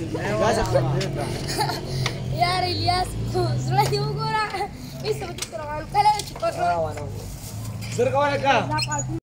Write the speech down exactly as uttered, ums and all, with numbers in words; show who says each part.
Speaker 1: يا ريلياس زرعي وقرا لسه بتقرا عن كلامك.
Speaker 2: Sir, kawan ka?